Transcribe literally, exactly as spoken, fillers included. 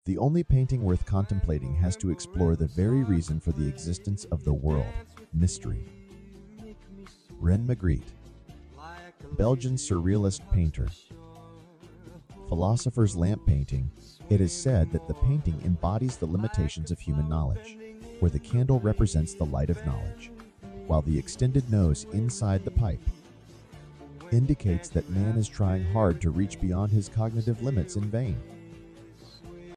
The only painting worth contemplating has to explore the very reason for the existence of the world, mystery. René Magritte, Belgian surrealist painter. Philosopher's lamp painting. It is said that the painting embodies the limitations of human knowledge, where the candle represents the light of knowledge, while the extended nose inside the pipe indicates that man is trying hard to reach beyond his cognitive limits in vain.